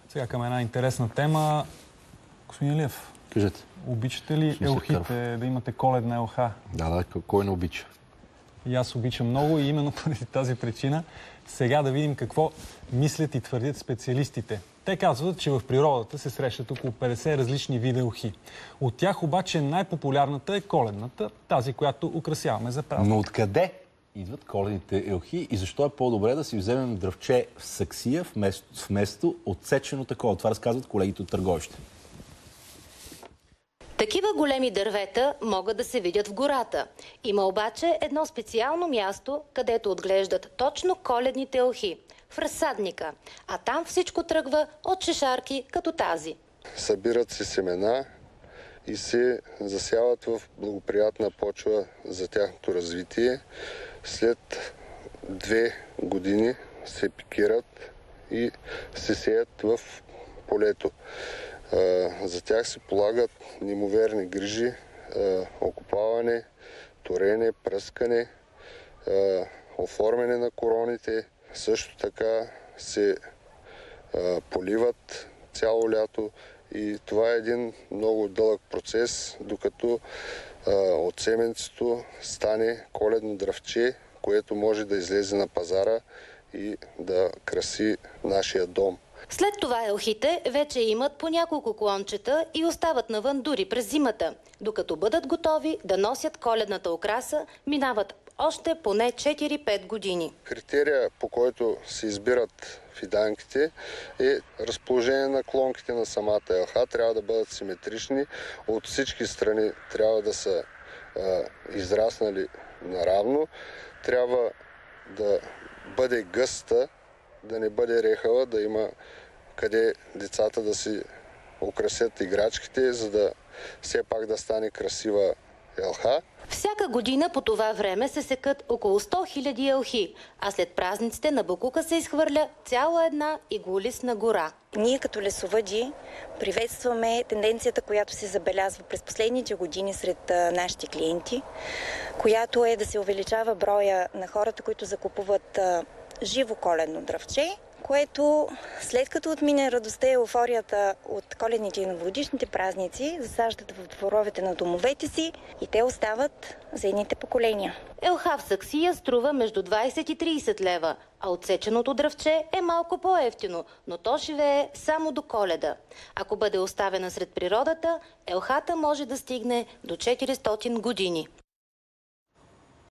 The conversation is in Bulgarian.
Сега към една интересна тема. Господин Илиев, кажете. Обичате ли елхите, да имате коледна елха? Да, кой не обича? И аз обичам много и именно поради тази причина сега да видим какво мислят и твърдят специалистите. Те казват, че в природата се срещат около 50 различни вида елхи. От тях обаче най-популярната е коледната, тази, която украсяваме за празник. Но откъде идват коледните елхи и защо е по-добре да си вземем дръвче в саксия вместо отсечено такова? Това разказват колегите от Търговище. Такива големи дървета могат да се видят в гората. Има обаче едно специално място, където отглеждат точно коледните елхи – в разсадника. А там всичко тръгва от шишарки като тази. Събират се семена и се засяват в благоприятна почва за тяхното развитие. След 2 години се пикират и се сеят в полето. За тях се полагат неимоверни грижи, окопаване, торене, пръскане, оформяне на короните. Също така се поливат цяло лято и това е един много дълъг процес, докато от семенцето стане коледно дръвче, което може да излезе на пазара и да краси нашия дом. След това елхите вече имат по няколко клончета и остават навън дори през зимата. Докато бъдат готови да носят коледната украса, минават още поне 4-5 години. Критерия, по който се избират фиданките, е разположение на клонките на самата елха. Трябва да бъдат симетрични. От всички страни трябва да са израснали наравно. Трябва да бъде гъста, да не бъде рехава, да има къде децата да си украсят играчките, за да все пак да стане красива елха. Всяка година по това време се секат около 100 000 елхи, а след празниците на боклука се изхвърля цяла една иглолистна гора. Ние като лесовъди приветстваме тенденцията, която се забелязва през последните години сред нашите клиенти, която е да се увеличава броя на хората, които закупуват живо коледно дръвче, което след като отмине радостта и еуфорията от коледните и новогодишните празници, засаждат в дворовете на домовете си и те остават за едните поколения. Елха в саксия струва между 20 и 30 лева, а отсеченото дръвче е малко по-евтино, но то живее само до Коледа. Ако бъде оставена сред природата, елхата може да стигне до 400 години.